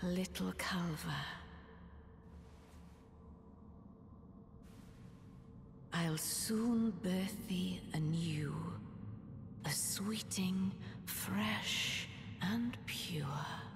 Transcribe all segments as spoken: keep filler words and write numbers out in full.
little Calva. I'll soon birth thee anew, a sweeting, fresh and pure.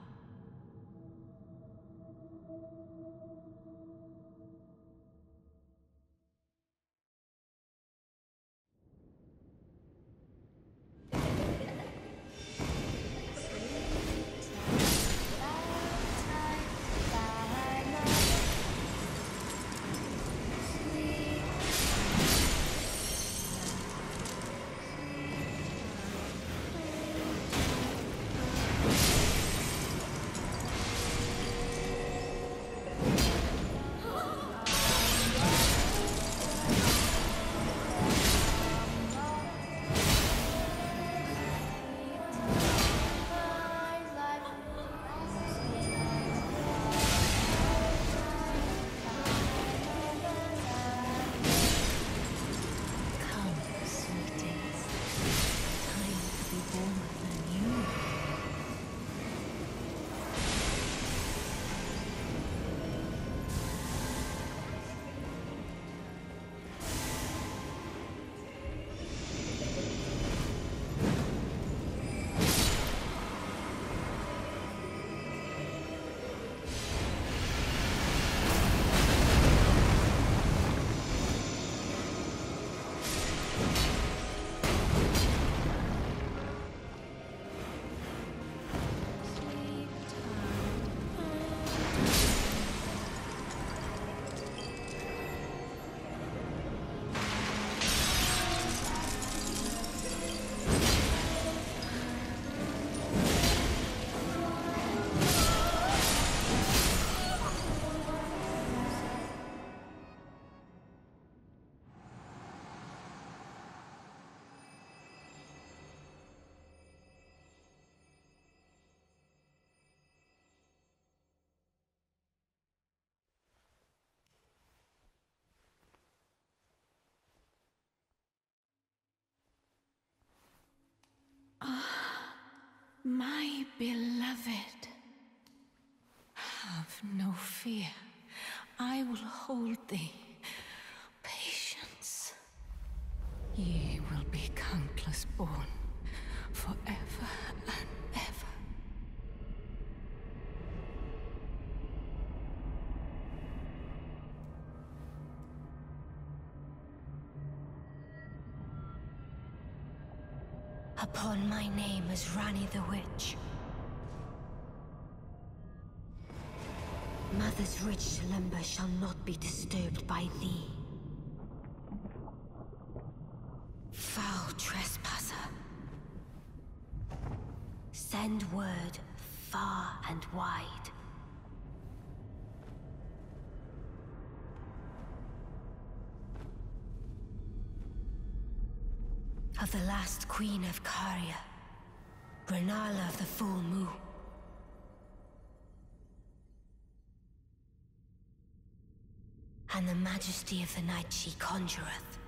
My beloved, have no fear. I will hold thee. Patience. Ye will be countless born, forever and ever. Upon my name as Rani the Witch. Mother's rich slumber shall not be disturbed by thee. Foul trespasser. Send word far and wide. Of the last queen of Caria, Rennala of the full moon. And the majesty of the night she conjureth.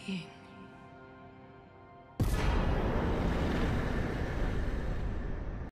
being.